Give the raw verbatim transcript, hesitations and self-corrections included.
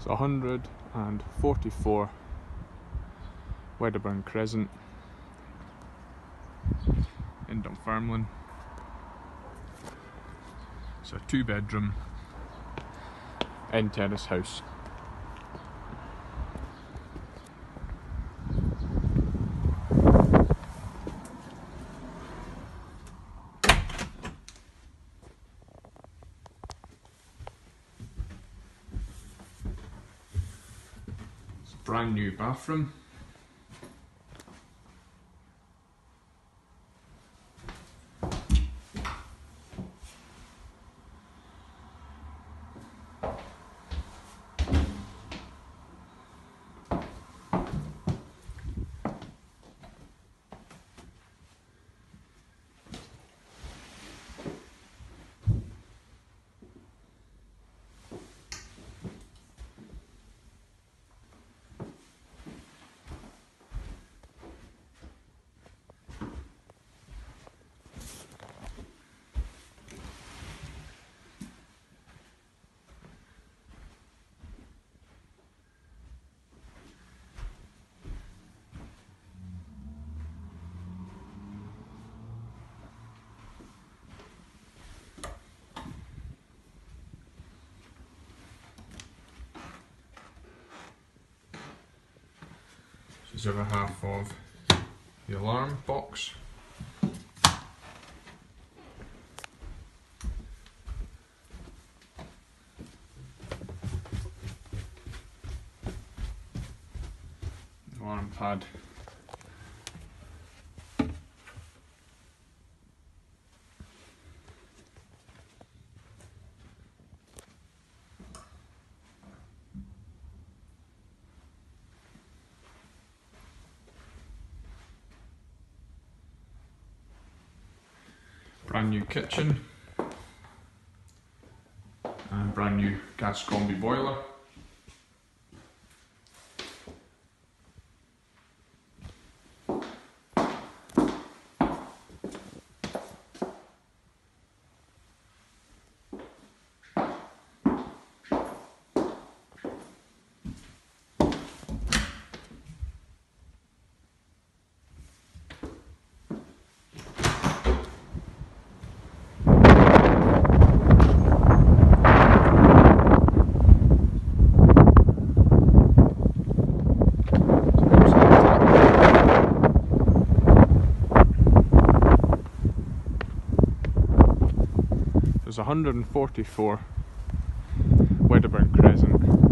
It's one hundred forty-four Wedderburn Crescent in Dunfermline. It's a two bedroom end terrace house. It's a brand new bathroom. This is the other half of the alarm box. Alarm pad. Brand new kitchen and brand new gas combi boiler. There's one hundred forty-four Wedderburn Crescent.